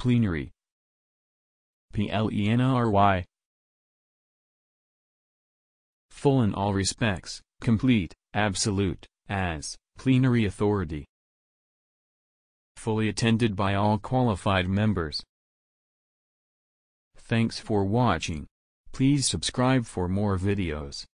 Plenary. Plenary. Full in all respects, complete, absolute, as, plenary authority. Fully attended by all qualified members. Thanks for watching. Please subscribe for more videos.